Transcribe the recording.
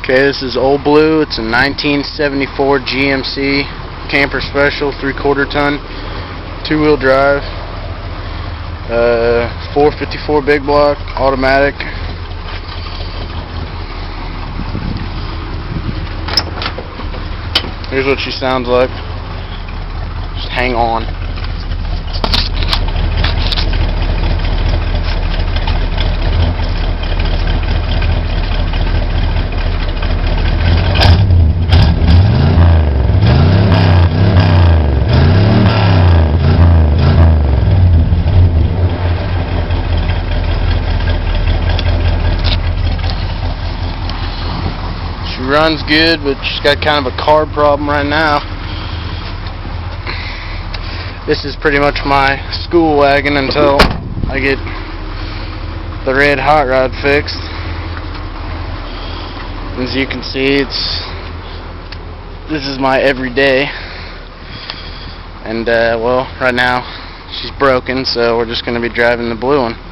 Okay, this is Old Blue. It's a 1974 GMC Camper Special, 3/4 ton, 2-wheel drive, 454 big block, automatic. Here's what she sounds like. Just hang on. She runs good, but she's got kind of a carb problem right now. This is pretty much my school wagon until I get the red hot rod fixed. As you can see, this is my everyday, and well, right now she's broken, so we're just going to be driving the blue one.